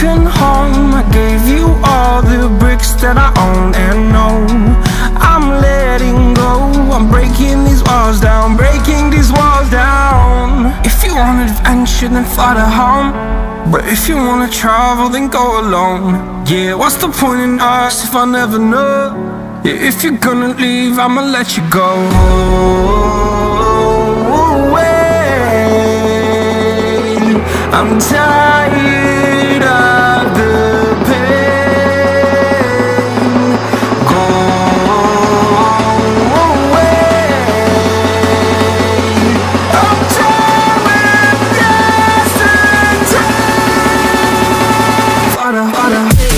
broken home. I gave you all the bricks that I own and know. I'm letting go, I'm breaking these walls down, breaking these walls down. If you want adventure, then fly to home. But if you wanna travel, then go alone. Yeah, what's the point in us if I never know? Yeah, if you're gonna leave, I'ma let you go. I'm tired of the pain. Go away. I'm tired of yesterday. Fada, fada.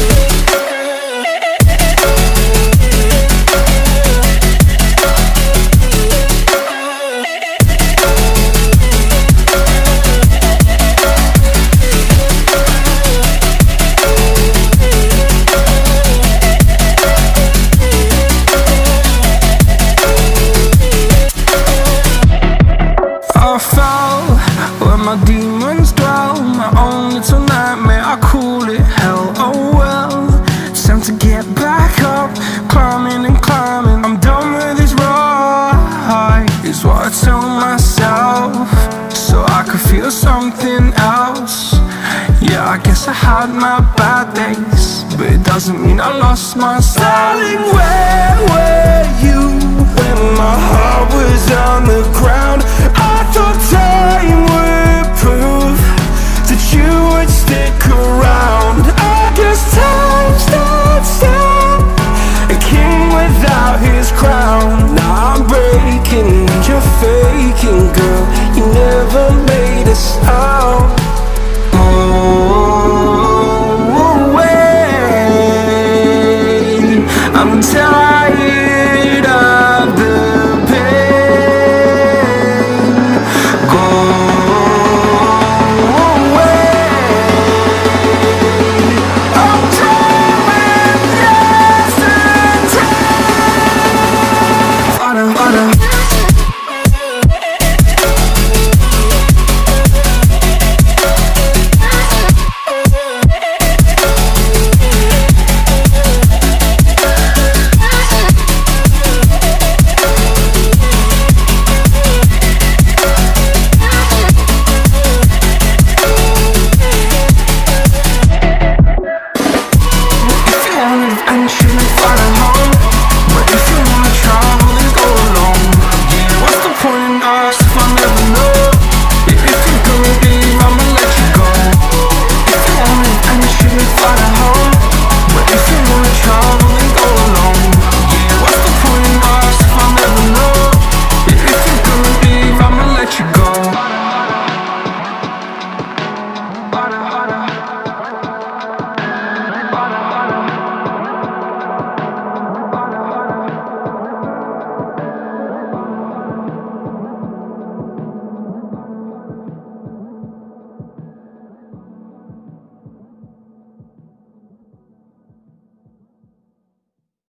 I fell where my demons dwell, my own little nightmare, I call it hell. Oh well, it's time to get back up, climbing and climbing. I'm done with this ride, is what I tell myself, so I could feel something else. Yeah, I guess I had my bad days, but it doesn't mean I lost my style.